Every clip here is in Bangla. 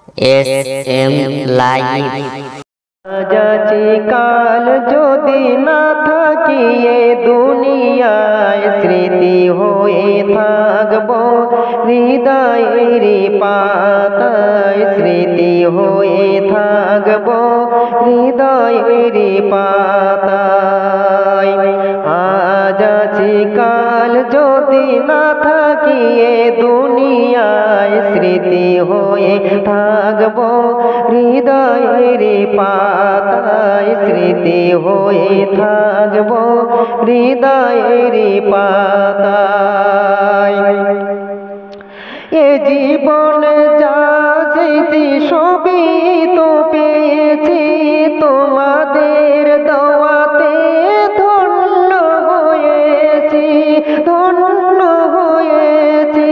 SM live. যাচ্ছি কাল যদি না থাকি এ দুনিয়ায়, স্মৃতি হয়ে থাকবো হৃদয়ের পাতায়, স্মৃতি হয়ে থাকবো হৃদয়ের পাতায়। আজ আছি কাল যদি না থাকি এ দুনিয়ায়, স্মৃতি হয়ে থাকবো হৃদয়ের পাতায়, স্মৃতি হয়ে থাকবো হৃদয়ের পাতায়। এ জীবনে যা চেয়েছি সবই তো পেয়েছি, তোমাদের দোয়াতে ধন্য হয়েছি, ধন্য হয়েছি।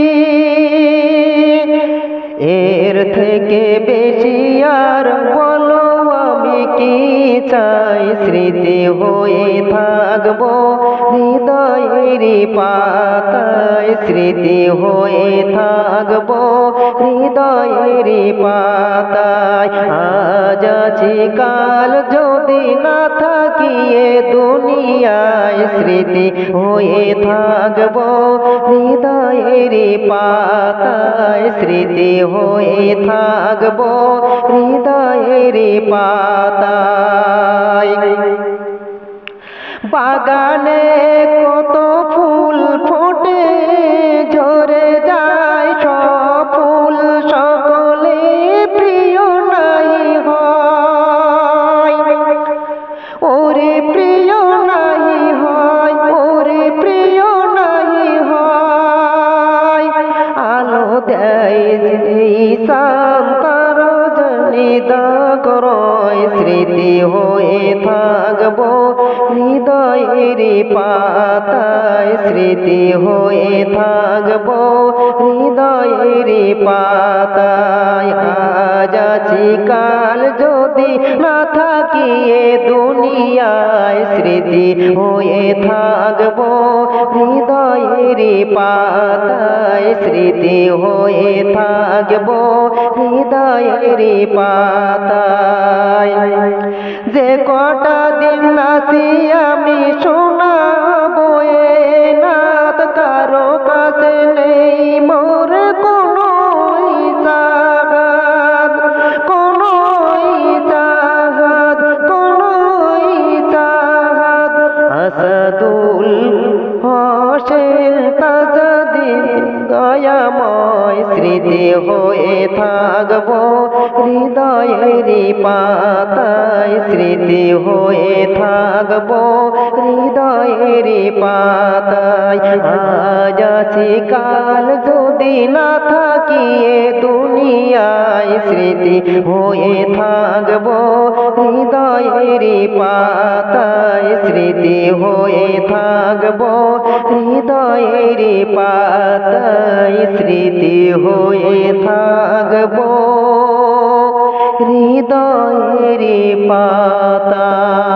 এর থেকে বেশি আর বলো আমি কি চাই, স্মৃতি হয়ে থাকবো হৃদয়ের পাতায়, স্মৃতি হয়ে থাকবো হৃদয়ের পাতায়। আজ আছি কাল যদি না থাকি এ দুনিয়ায়, স্মৃতি হয়ে থাকবো হৃদয়ের পাতায়, স্মৃতি হয়ে থাকবো হৃদয়ের পাতায়। বাগানে কত ফুল ফোটে ঝরে যায়, সব ফুল সকলে প্রিয় নাই হয়, ওরে প্রিয় নাই হয়, ওরে প্রিয় নাই হয়। আলো দেয় শান্তার জনিদাগ রয়, স্মৃতি হয়ে থাকবো হৃদয়ের পাতায়, স্মৃতি হয়ে থাকবো হৃদয়ের পাতায়। আজ আছি কাল যদি না থাকি এ দুনিয়ায়, স্মৃতি হয়ে থাকবো হৃদয়ের পাতায়, স্মৃতি হয়ে থাকবো হৃদয়ের পাতায়। যে কটা দিন আছি আমি শোনাবো এ নাত, কারো কাছে নেই মোর কোনো চাহাত, কোনো চাহাত, কোনো চাহাত। আসাদুল হোসেন তাজউদ্দিন দয়াময়, স্মৃতি হয়ে থাকবো হৃদয়ের পাতায়, স্মৃতি হয়ে থাকবো হৃদয়ের পাতায়। আজ আছি কাল যদি না থাকি এ দুনিয়ায়, স্মৃতি হয়ে থাকবো হৃদয়ের পাতায়, স্মৃতি হয়ে থাকবো হৃদয়ের পাতায়, স্মৃতি হয়ে থাকবো হৃদয়ের পাতায়।